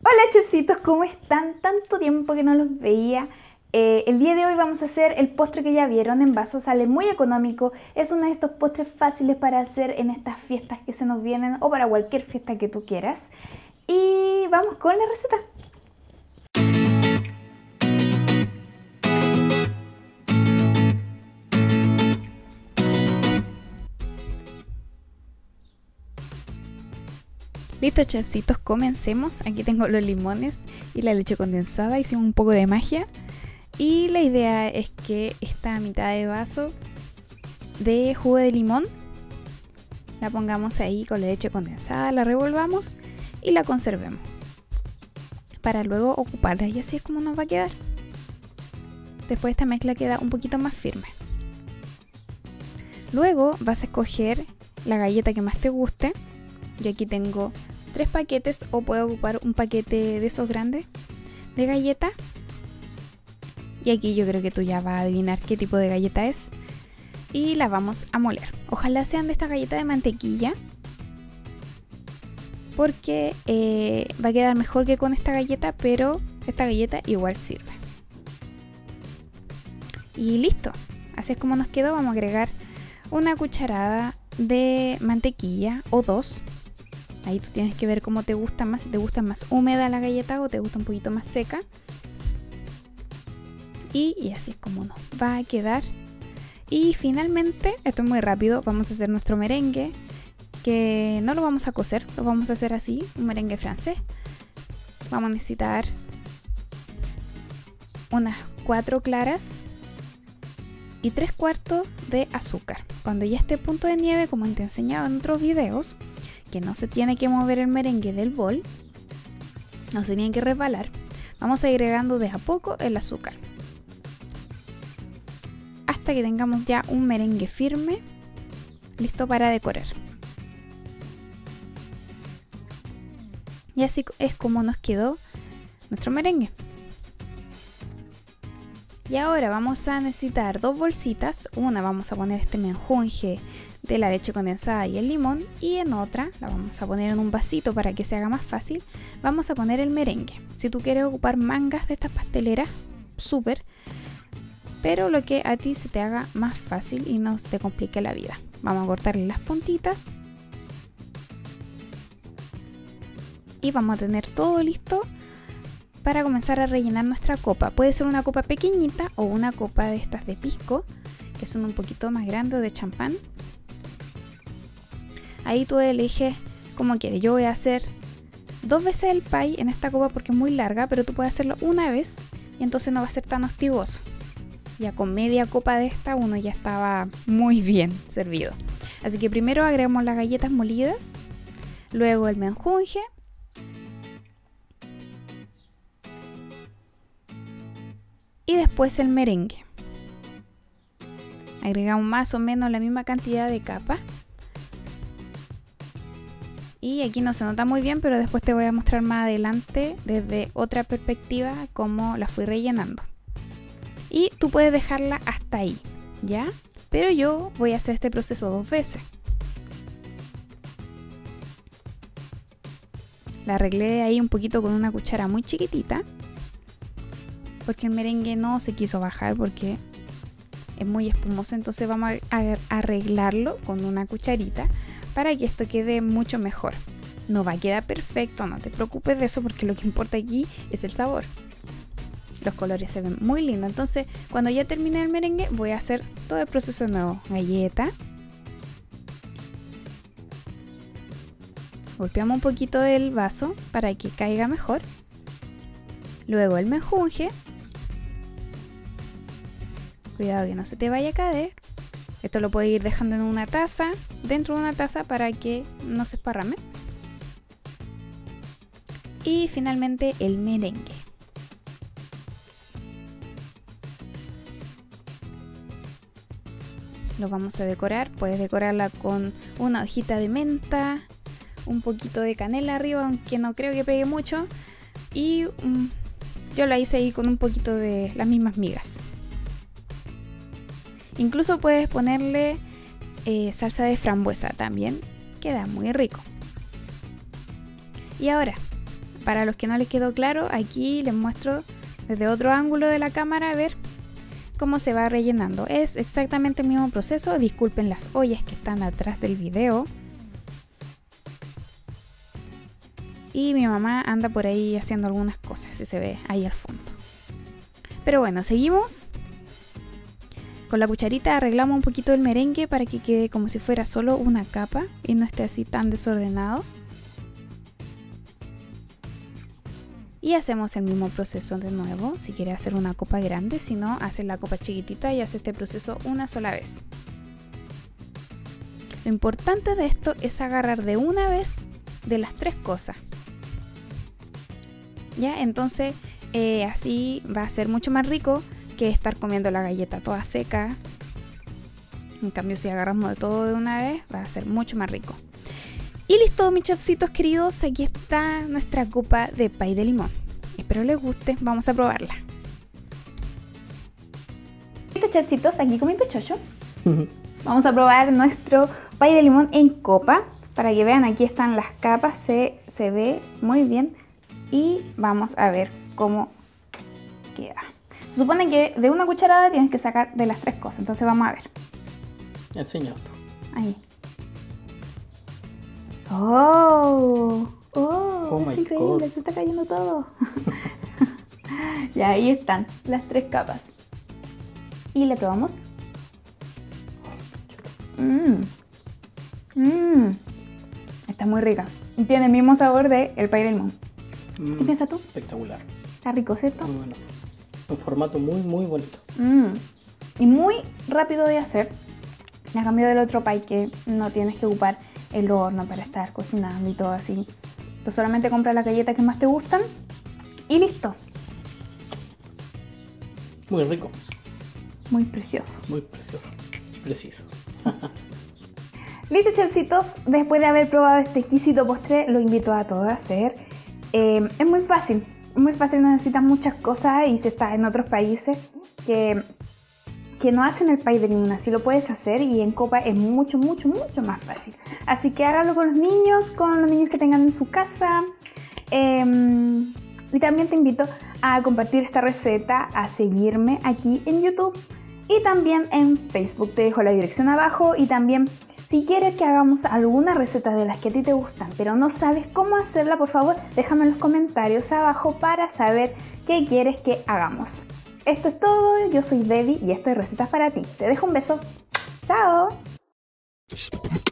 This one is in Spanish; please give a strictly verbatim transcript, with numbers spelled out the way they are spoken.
Hola chefcitos, ¿cómo están? Tanto tiempo que no los veía. Eh, el día de hoy vamos a hacer el postre que ya vieron en vaso, sale muy económico, es uno de estos postres fáciles para hacer en estas fiestas que se nos vienen o para cualquier fiesta que tú quieras. Y vamos con la receta. Listo chefcitos, comencemos. Aquí tengo los limones y la leche condensada, hicimos un poco de magia. Y la idea es que esta mitad de vaso de jugo de limón la pongamos ahí con la leche condensada, la revolvamos y la conservemos para luego ocuparla, y así es como nos va a quedar. Después esta mezcla queda un poquito más firme. Luego vas a escoger la galleta que más te guste. Yo aquí tengo tres paquetes, o puedo ocupar un paquete de esos grandes de galleta. Y aquí yo creo que tú ya vas a adivinar qué tipo de galleta es. Y la vamos a moler. Ojalá sean de esta galleta de mantequilla, porque eh, va a quedar mejor que con esta galleta, pero esta galleta igual sirve. Y listo. Así es como nos quedó. Vamos a agregar una cucharada de mantequilla o dos. Ahí tú tienes que ver cómo te gusta más, si te gusta más húmeda la galleta o te gusta un poquito más seca. Y, y así es como nos va a quedar. Y finalmente, esto es muy rápido, vamos a hacer nuestro merengue, que no lo vamos a cocer, lo vamos a hacer así, un merengue francés. Vamos a necesitar unas cuatro claras y tres cuartos de azúcar. Cuando ya esté a punto de nieve, como te he enseñado en otros videos, que no se tiene que mover el merengue del bol, no se tiene que resbalar, vamos agregando de a poco el azúcar hasta que tengamos ya un merengue firme, listo para decorar. Y así es como nos quedó nuestro merengue. Y ahora vamos a necesitar dos bolsitas. Una vamos a poner este menjunje de la leche condensada y el limón, y en otra la vamos a poner en un vasito para que se haga más fácil. Vamos a poner el merengue. Si tú quieres ocupar mangas de estas pasteleras, súper, pero lo que a ti se te haga más fácil y no te complique la vida. Vamos a cortarle las puntitas y vamos a tener todo listo para comenzar a rellenar nuestra copa. Puede ser una copa pequeñita o una copa de estas de pisco, que son un poquito más grandes, o de champán. Ahí tú eliges como quieres. Yo voy a hacer dos veces el pie en esta copa porque es muy larga, pero tú puedes hacerlo una vez y entonces no va a ser tan hostigoso. Ya con media copa de esta uno ya estaba muy bien servido. Así que primero agregamos las galletas molidas, luego el menjunje, y después el merengue. Agregamos más o menos la misma cantidad de capas. Y aquí no se nota muy bien, pero después te voy a mostrar más adelante desde otra perspectiva cómo la fui rellenando. Y tú puedes dejarla hasta ahí, ¿ya? Pero yo voy a hacer este proceso dos veces. La arreglé ahí un poquito con una cuchara muy chiquitita, porque el merengue no se quiso bajar porque es muy espumoso. Entonces vamos a arreglarlo con una cucharita para que esto quede mucho mejor. No va a quedar perfecto, no te preocupes de eso, porque lo que importa aquí es el sabor. Los colores se ven muy lindos. Entonces cuando ya termine el merengue voy a hacer todo el proceso de nuevo. Galleta, golpeamos un poquito del vaso para que caiga mejor. Luego el menjunje, cuidado que no se te vaya a caer. Esto lo puedes ir dejando en una taza, dentro de una taza, para que no se esparrame. Y finalmente el merengue. Lo vamos a decorar. Puedes decorarla con una hojita de menta, un poquito de canela arriba, aunque no creo que pegue mucho. Y um, yo la hice ahí con un poquito de las mismas migas. Incluso puedes ponerle eh, salsa de frambuesa también, queda muy rico. Y ahora para los que no les quedó claro, aquí les muestro desde otro ángulo de la cámara a ver cómo se va rellenando. Es exactamente el mismo proceso. Disculpen las ollas que están atrás del video. Y mi mamá anda por ahí haciendo algunas cosas, si se ve ahí al fondo. Pero bueno, seguimos. Con la cucharita arreglamos un poquito el merengue para que quede como si fuera solo una capa y no esté así tan desordenado. Y hacemos el mismo proceso de nuevo, si quiere hacer una copa grande, si no, hace la copa chiquitita y hace este proceso una sola vez. Lo importante de esto es agarrar de una vez de las tres cosas. Ya, entonces eh, así va a ser mucho más rico que estar comiendo la galleta toda seca. En cambio, si agarramos de todo de una vez, va a ser mucho más rico. Y listo, mis chefcitos queridos, aquí está nuestra copa de pay de limón. Espero les guste, vamos a probarla. Listo, chefcitos, aquí con mi pechocho. Vamos a probar nuestro pay de limón en copa. Para que vean, aquí están las capas, se, se ve muy bien. Y vamos a ver cómo queda. Se supone que de una cucharada tienes que sacar de las tres cosas, entonces vamos a ver. Enseña otro. Ahí. ¡Oh! ¡Oh! Oh es my increíble, God. se está cayendo todo. Ya, ahí están las tres capas. Y le probamos. Mmm. Mmm. Está muy rica. Y tiene el mismo sabor del pay de limón. Mm, ¿Qué piensas tú? Espectacular. Está rico, ¿cierto? Muy bueno. Un formato muy, muy bonito. Mm. Y muy rápido de hacer. A cambio del otro pay que no tienes que ocupar el horno para estar cocinando y todo así. Tú solamente compras las galletas que más te gustan y listo. Muy rico. Muy precioso. Muy precioso. Preciso. Listo, chefcitos. Después de haber probado este exquisito postre, lo invito a todos a hacer. Eh, es muy fácil. Muy fácil, no necesitas muchas cosas y si estás en otros países que... que no hacen el pay de limón, así lo puedes hacer y en copa es mucho, mucho, mucho más fácil. Así que hágalo con los niños, con los niños que tengan en su casa. Eh, y también te invito a compartir esta receta, a seguirme aquí en YouTube y también en Facebook. Te dejo la dirección abajo y también si quieres que hagamos alguna receta de las que a ti te gustan, pero no sabes cómo hacerla, por favor, déjame en los comentarios abajo para saber qué quieres que hagamos. Esto es todo, yo soy Debbie y esto es Recetas para ti. Te dejo un beso. ¡Chao!